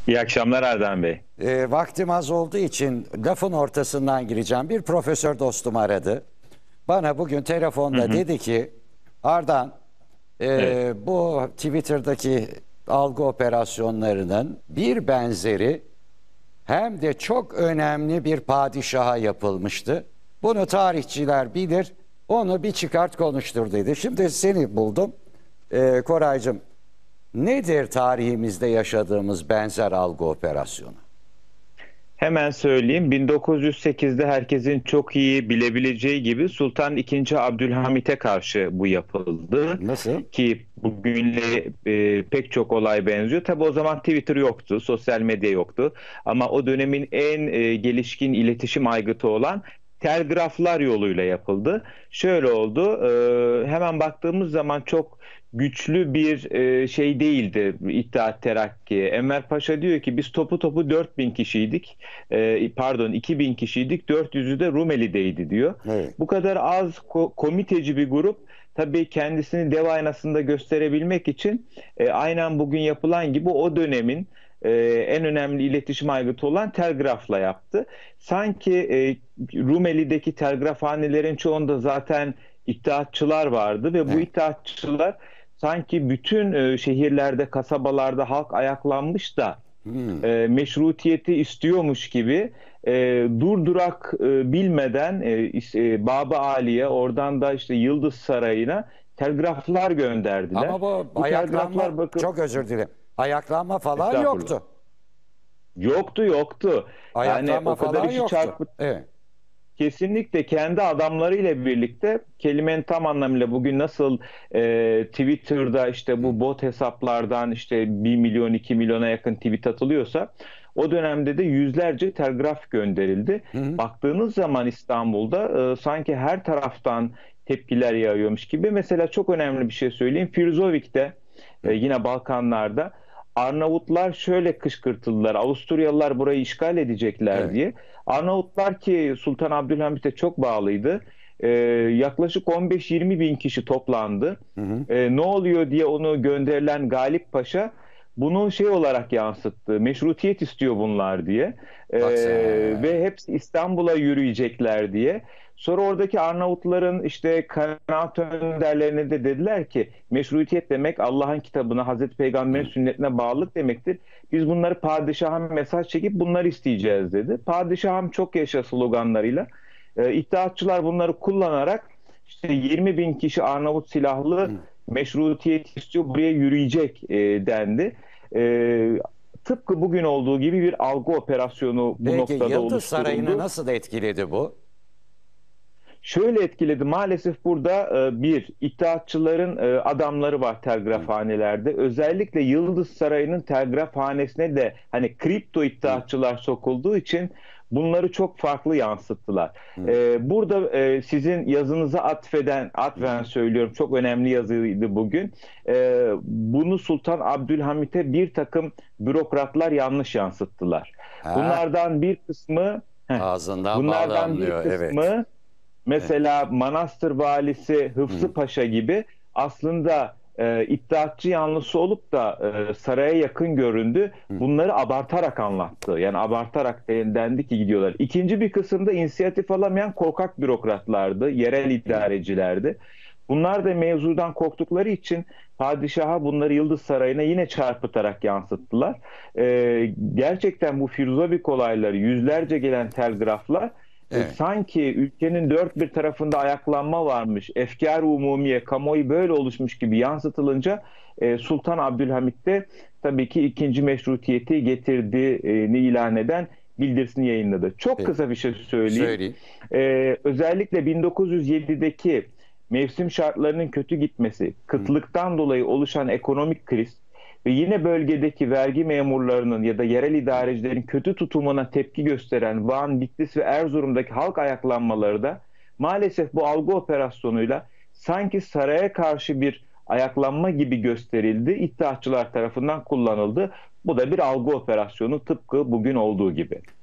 İyi akşamlar Erdem Bey. Vaktim az olduğu için lafın ortasından gireceğim. Bir profesör dostum aradı. Bana bugün Hı telefonda hı. dedi ki Ardan, Evet. bu Twitter'daki algı operasyonlarının bir benzeri hem de çok önemli bir padişaha yapılmıştı. Bunu tarihçiler bilir. Onu bir çıkart konuştur dedi. Şimdi seni buldum. Koraycığım, nedir tarihimizde yaşadığımız benzer algı operasyonu? Hemen söyleyeyim. 1908'de herkesin çok iyi bilebileceği gibi Sultan II. Abdülhamit'e karşı bu yapıldı. Nasıl? Ki bugünle pek çok olay benziyor. Tabii o zaman Twitter yoktu, sosyal medya yoktu. Ama o dönemin en gelişkin iletişim aygıtı olan telgraflar yoluyla yapıldı. Şöyle oldu. Hemen baktığımız zaman çok güçlü bir şey değildi İttihat Terakki. Enver Paşa diyor ki biz topu topu 4000 kişiydik. Pardon 2000 kişiydik. 400'ü de Rumeli'deydi diyor. Evet. Bu kadar az komiteci bir grup tabii kendisini dev aynasında gösterebilmek için aynen bugün yapılan gibi o dönemin en önemli iletişim aygıtı olan telgrafla yaptı. Sanki Rumeli'deki telgrafhanelerin çoğunda zaten İttihatçılar vardı ve bu Evet. İttihatçılar sanki bütün şehirlerde, kasabalarda halk ayaklanmış da Hmm. meşrutiyeti istiyormuş gibi durdurak bilmeden Bab-ı Ali'ye, oradan da işte Yıldız Sarayı'na telgraflar gönderdiler. Ama bu Bu ayaklanma, telgraflar bakın, çok özür dilerim. Ayaklanma falan estağfurullah. yoktu. Yoktu. Yani Ayaklanma o kadar falan işi yoktu. çarpıt. Evet. Kesinlikle kendi adamlarıyla birlikte kelimenin tam anlamıyla bugün nasıl Twitter'da işte Hı bu bot hesaplardan işte 1 milyon 2 milyona yakın tweet atılıyorsa o dönemde de yüzlerce telgraf gönderildi. hı. Baktığınız zaman İstanbul'da sanki her taraftan tepkiler yağıyormuş gibi. Mesela çok önemli bir şey söyleyeyim. Firzovik'te Hı. yine Balkanlarda Arnavutlar şöyle kışkırtıldılar. Avusturyalılar burayı işgal edecekler Evet. diye. Arnavutlar ki Sultan Abdülhamit'e çok bağlıydı. Yaklaşık 15-20 bin kişi toplandı. Hı hı. Ne oluyor diye onu gönderilen Galip Paşa bunu şey olarak yansıttı. Meşrutiyet istiyor bunlar diye. Ee, Bak Ve sen. hepsi İstanbul'a yürüyecekler diye. Sonra oradaki Arnavutların işte kanaat önderlerine de dediler ki meşrutiyet demek Allah'ın kitabına, Hazreti Peygamber'in Hı. sünnetine bağlılık demektir. Biz bunları padişaha mesaj çekip bunları isteyeceğiz dedi. Padişahım çok yaşa sloganlarıyla İttihatçılar bunları kullanarak işte 20 bin kişi Arnavut silahlı Hı. meşrutiyet istiyor buraya yürüyecek dendi. E, Tıpkı bugün olduğu gibi bir algı operasyonu bu Peki noktada Yıldız Sarayı'nı oluşturuldu. nasıl etkiledi bu? Şöyle etkiledi. Maalesef burada bir İttihatçıların adamları var Hı. telgrafhanelerde. Özellikle Yıldız Sarayı'nın telgrafhanesine de hani kripto Hı. İttihatçılar sokulduğu için bunları çok farklı yansıttılar. Hı. Burada sizin yazınıza Hı. atfen söylüyorum. Çok önemli yazıydı bugün. Bunu Sultan Abdülhamit'e bir takım bürokratlar yanlış yansıttılar. Ha, Bunlardan bir kısmı heh, ağzından bal bunlardan bir damlıyor. Evet. kısmı Evet. mesela Manastır valisi Hı. Hıfzı Paşa gibi aslında iddiatçı yanlısı olup da saraya yakın göründü. Hı. Bunları abartarak anlattı. Yani abartarak dendi ki gidiyorlar. İkinci bir kısımda inisiyatif alamayan korkak bürokratlardı, yerel Hı. idarecilerdi. Bunlar da mevzudan korktukları için padişaha bunları Yıldız Sarayı'na yine çarpıtarak yansıttılar. Gerçekten bu Firuzabik olayları, yüzlerce gelen telgraflar Evet. sanki ülkenin dört bir tarafında ayaklanma varmış, efkar-ı umumiye, kamuoyu böyle oluşmuş gibi yansıtılınca Sultan Abdülhamit de tabii ki ikinci meşrutiyeti getirdiğini ilan eden bildirisini yayınladı. Çok Peki. kısa bir şey söyleyeyim. Söyleyeyim. Özellikle 1907'deki mevsim şartlarının kötü gitmesi, Hı. kıtlıktan dolayı oluşan ekonomik kriz ve yine bölgedeki vergi memurlarının ya da yerel Hı. idarecilerin kötü tutumuna tepki gösteren Van, Bitlis ve Erzurum'daki halk ayaklanmaları da maalesef bu algı operasyonuyla sanki saraya karşı bir ayaklanma gibi gösterildi, İttihatçılar tarafından kullanıldı. Bu da bir algı operasyonu tıpkı bugün olduğu gibi.